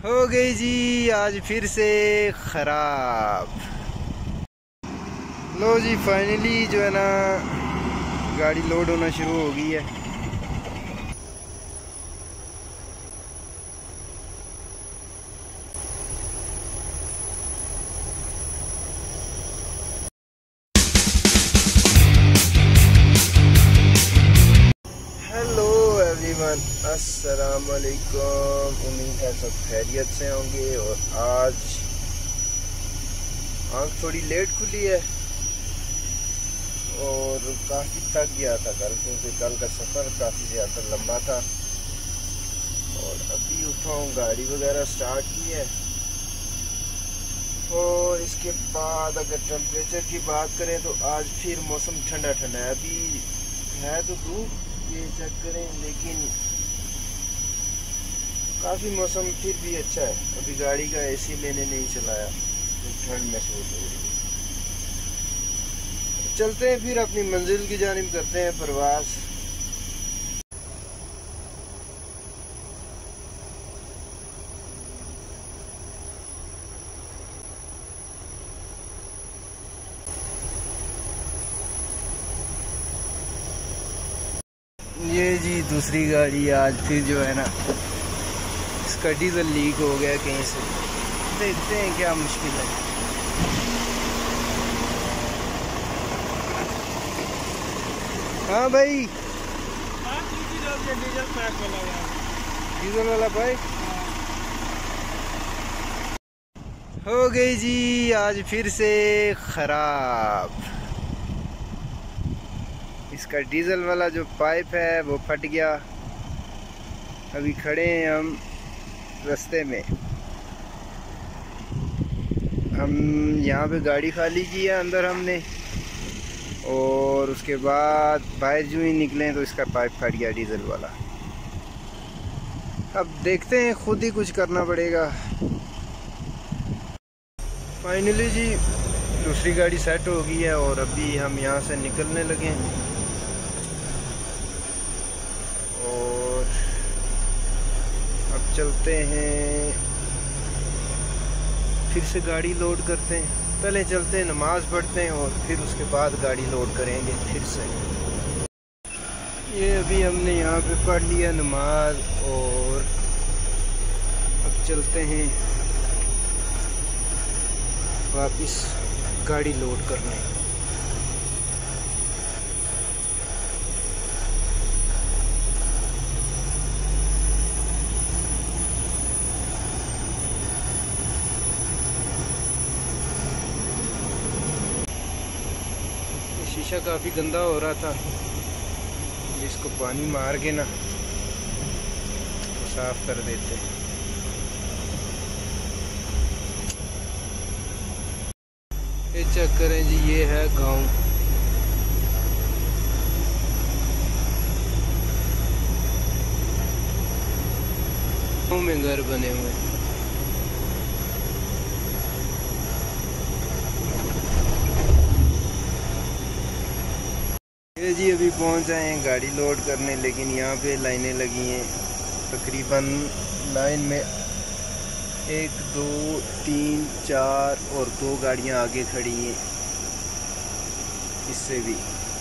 हो गई जी आज फिर से ख़राब। लो जी फाइनली जो है ना गाड़ी लोड होना शुरू हो गई है। हेलो एवरीवन, अस्सलाम वालेकुम। उम्मीद है सब खैरियत से होंगे। और आज आँख थोड़ी लेट खुली है और काफ़ी थक गया था कल, क्योंकि कल का सफ़र काफ़ी ज़्यादा लंबा था। और अभी उठा हूँ, गाड़ी वगैरह स्टार्ट की है। और इसके बाद अगर टेम्परेचर की बात करें तो आज फिर मौसम ठंडा ठंडा है। अभी है तो धूप, ये चेक करें, लेकिन काफ़ी मौसम फिर भी अच्छा है। अभी गाड़ी का एसी मैंने नहीं चलाया तो ठंड महसूस हो रही है। चलते हैं फिर अपनी मंजिल की जानिब करते हैं प्रवास। ये जी दूसरी गाड़ी आज फिर जो है ना इसका डीजल लीक हो गया कहीं से। देखते हैं क्या मुश्किल है। हाँ भाई, डीजल वाला पाइप हो गई जी आज फिर से ख़राब। इसका डीजल वाला जो पाइप है वो फट गया। अभी खड़े हैं हम रास्ते में। हम यहाँ पे गाड़ी खाली की है अंदर हमने, और उसके बाद बाहर जो ही निकले तो इसका पाइप फट गया डीजल वाला। अब देखते हैं, खुद ही कुछ करना पड़ेगा। फाइनली जी दूसरी गाड़ी सेट हो गई है और अभी हम यहाँ से निकलने लगे हैं। और अब चलते हैं, फिर से गाड़ी लोड करते हैं। पहले चलते हैं, नमाज पढ़ते हैं और फिर उसके बाद गाड़ी लोड करेंगे फिर से। ये अभी हमने यहाँ पे पढ़ लिया नमाज और अब चलते हैं वापस गाड़ी लोड करने। शीशा काफ़ी गंदा हो रहा था, इसको पानी मार के ना तो साफ कर देते हैं। ये चेक करें जी, ये है गांव। गांव में घर बने हुए हैं। ये जी अभी पहुंच आए हैं गाड़ी लोड करने, लेकिन यहाँ पे लाइनें लगी हैं। तकरीबन लाइन में 1 2 3 4 और 2 गाड़ियाँ आगे खड़ी हैं। इससे भी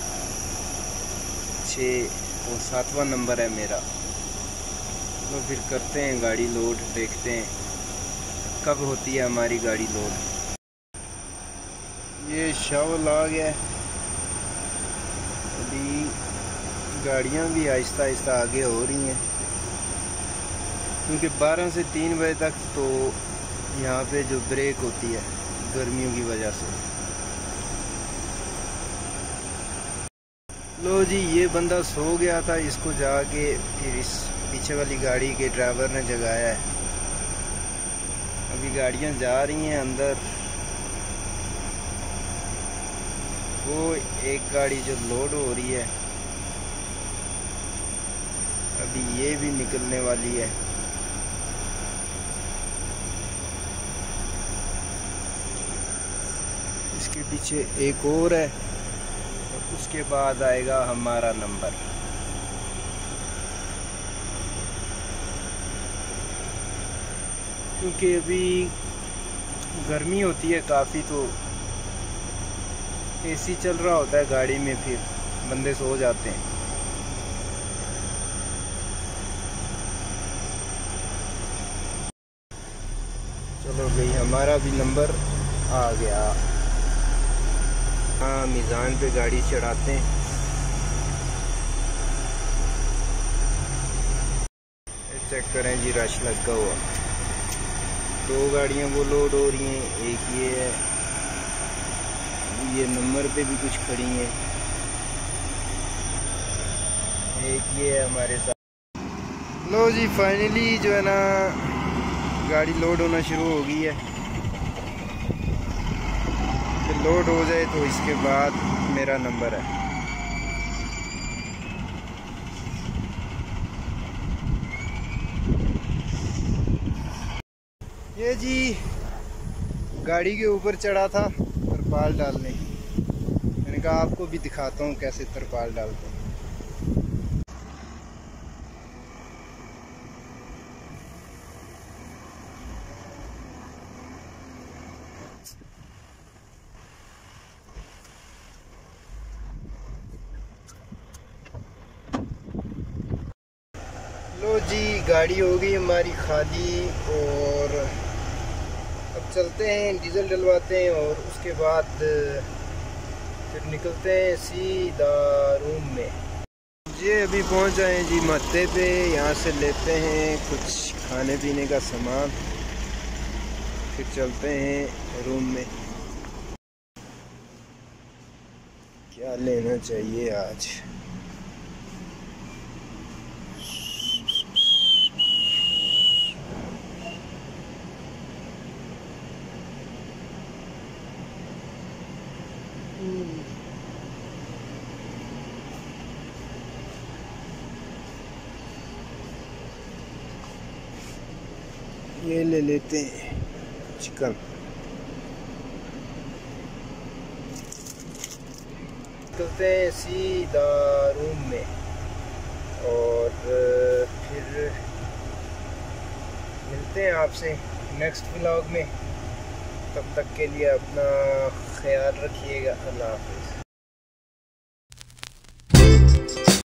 6 और 7वां नंबर है मेरा। तो फिर करते हैं गाड़ी लोड, देखते हैं कब होती है हमारी गाड़ी लोड। ये शावल आ गया। अभी गाड़ियाँ भी आहिस्ता आहिस्ता आगे हो रही हैं, क्योंकि 12 से 3 बजे तक तो यहाँ पे जो ब्रेक होती है गर्मियों की वजह से। लो जी ये बंदा सो गया था, इसको जाके फिर इस पीछे वाली गाड़ी के ड्राइवर ने जगाया है। अभी गाड़ियाँ जा रही हैं अंदर। वो एक गाड़ी जो लोड हो रही है, अभी ये भी निकलने वाली है। इसके पीछे एक और है और उसके बाद आएगा हमारा नंबर। क्योंकि अभी गर्मी होती है काफ़ी, तो एसी चल रहा होता है गाड़ी में, फिर बंदे सो जाते हैं। चलो भाई, हमारा भी नंबर आ गया। हाँ, मीज़ान पे गाड़ी चढ़ाते हैं। चेक करें जी, रश लगा हुआ। 2 गाड़ियाँ वो लोड हो रही हैं, एक ये नंबर पे भी कुछ खड़ी हैं, एक ये है हमारे साथ। लो जी, फाइनली जो है ना गाड़ी लोड होना शुरू हो गई है। फिर लोड हो जाए तो इसके बाद मेरा नंबर है। ये जी गाड़ी के ऊपर चढ़ा था तरपाल डालने। मैंने कहा आपको भी दिखाता हूँ कैसे तरपाल डालते हैं। लो जी, गाड़ी हो गई हमारी खाली, और अब चलते हैं, डीजल डलवाते हैं और उसके बाद फिर निकलते हैं सीधा रूम में। ये अभी पहुंच जाए जी मत्ते पे। यहाँ से लेते हैं कुछ खाने पीने का सामान, फिर चलते हैं रूम में। क्या लेना चाहिए आज? ये ले लेते हैं चिकन। निकलते हैं सीधा रूम में, और फिर मिलते हैं आपसे नेक्स्ट व्लॉग में। तब तक के लिए अपना ख्याल रखिएगा। अल्लाह हाफ़िज़।